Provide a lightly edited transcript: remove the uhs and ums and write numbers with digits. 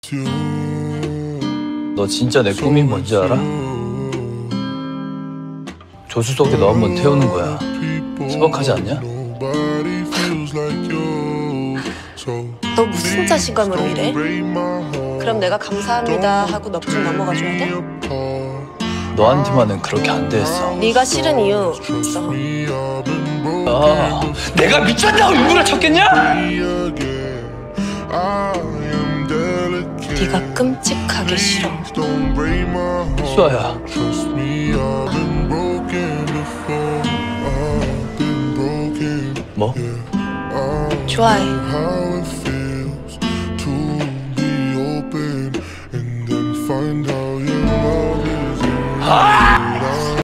너 진짜 내 꿈이 뭔지 알아? 조수석에 너 한번 태우는 거야. 소박하지 않냐? 너 무슨 자신감으로 이래? 그럼 내가 감사합니다 하고 넋 좀 넘어가줘야 돼? 너한테만은 그렇게 안 됐어. 네가 싫은 이유 있어. 아, 내가 미쳤다고 일부러 쳤겠냐? 네가 끔찍하게 싫어. 수아야. 좋아해.